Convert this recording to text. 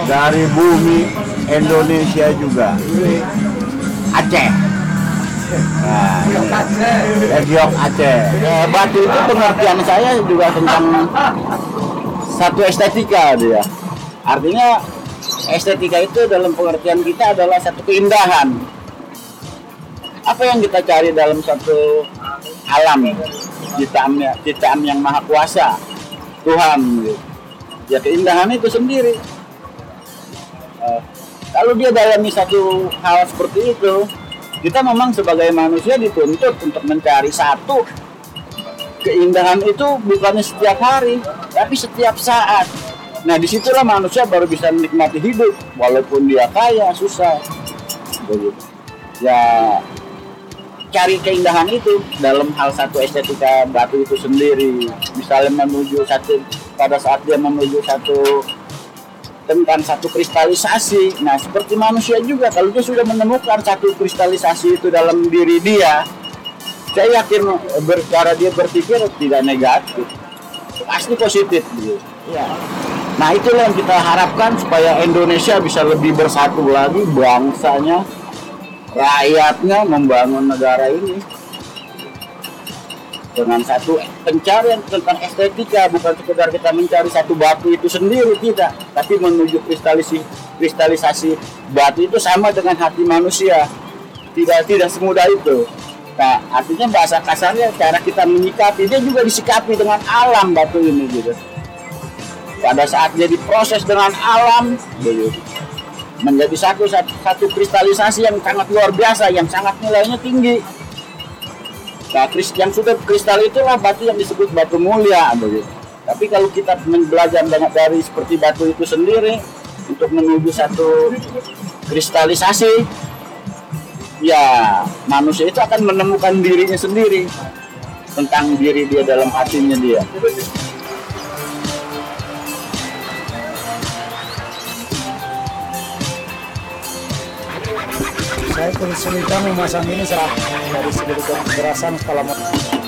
dari bumi Indonesia juga. Aceh. Nah, Giok Aceh. Batu itu pengertian saya juga tentang satu estetika dia. Artinya estetika itu dalam pengertian kita adalah satu keindahan. Apa yang kita cari dalam satu alam, ciptaan yang maha kuasa, Tuhan. Ya keindahan itu sendiri. Kalau dia dalami satu hal seperti itu, kita memang sebagai manusia dituntut untuk mencari satu keindahan itu bukannya setiap hari, tapi setiap saat. Nah disitulah manusia baru bisa menikmati hidup, walaupun dia kaya, susah. Begitu. Ya cari keindahan itu dalam hal satu estetika batu itu sendiri. Misalnya pada saat dia menuju tentang satu kristalisasi. Nah seperti manusia juga, kalau dia sudah menemukan satu kristalisasi itu dalam diri dia, saya yakin cara dia berpikir tidak negatif, pasti positif gitu. Ya. Nah itulah yang kita harapkan supaya Indonesia bisa lebih bersatu lagi, bangsanya, rakyatnya, membangun negara ini dengan satu pencarian tentang estetika, bukan sekedar kita mencari satu batu itu sendiri, tidak, tapi menuju kristalisasi batu itu sama dengan hati manusia, tidak semudah itu. Nah artinya bahasa kasarnya cara kita menyikapi, dia juga disikapi dengan alam batu ini gitu. Pada saat dia diproses dengan alam, menjadi satu kristalisasi yang sangat luar biasa, yang sangat nilainya tinggi. Nah, yang sudah kristal itulah batu yang disebut batu mulia. Tapi kalau kita belajar dari seperti batu itu sendiri untuk menuju satu kristalisasi, ya manusia itu akan menemukan dirinya sendiri, tentang diri dia dalam hatinya dia. Saya kesulitan memasang ini dari segi kekerasan skala